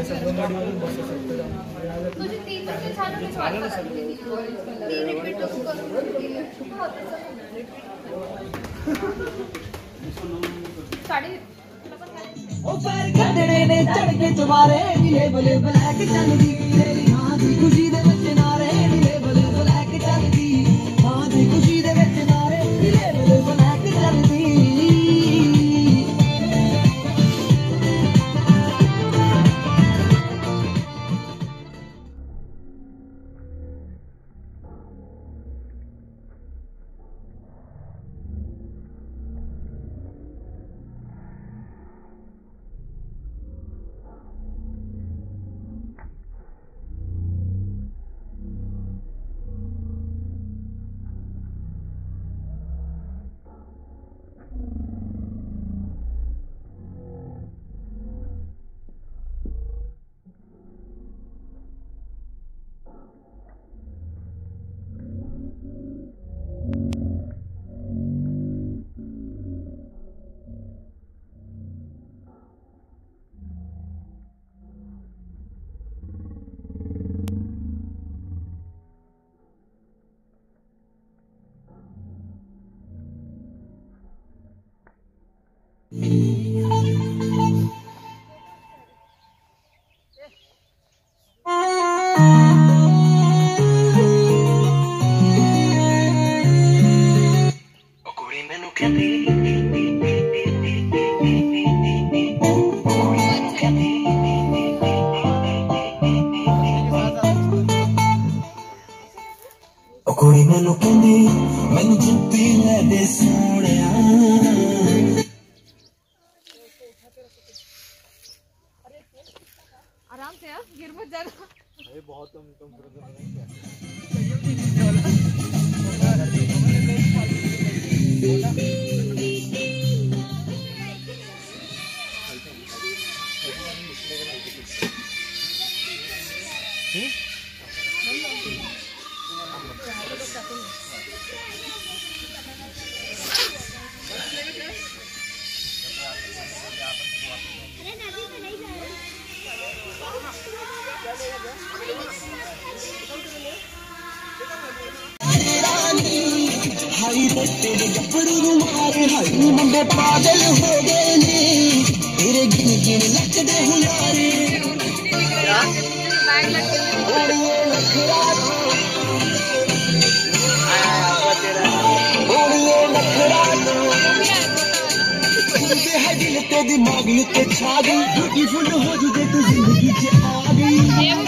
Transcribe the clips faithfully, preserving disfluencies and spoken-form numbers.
तुझे तीन बच्चे छानून मी स्वाद तीन रिपीट साड़ी ओ पैर खड़े ने चढ़ के तुम्हारे नीले बले ब्लैक चल दी तेरी हां दी खुशी दे विच नारे नीले बले ब्लैक चल दी हां दी खुशी दे विच नारे नीले बले ब्लैक चल दी कुड़ी मैनू कहंदी मैनू जुत्ती ले दे सोहणिया आराम से यार गिर मत जाना अरे बहुत तुम तुम हाई तेरे गब्बरू रुमाल हाई मुंडे पागल हो गए ने तेरे गिन गिन लचदे हुलारे बैग लग ओड़िए नखरा ओड़िए नखरा तुझे है दिल ते दिमाग उत्ते छा गई ब्यूटीफुल हो जुदे तू जिंदगी च आ गई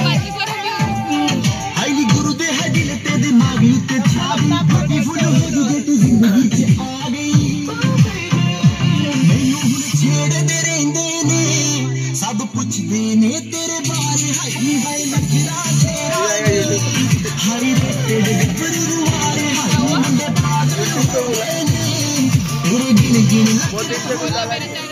हाईली गुरु दे है दिल ते दिमाग उत्ते छा गई ब्यूटीफुल हो जुदे तू जिंदगी च आ गई मैनू हुण छेड़दे रहिंदे ने सब पुछदे ने तेरे बारे हाई हाई नखरा तेरा हाई तेरे गब्बरू रुमारे हाई मुंडे पागल हो गए ने तेरे गिन गिन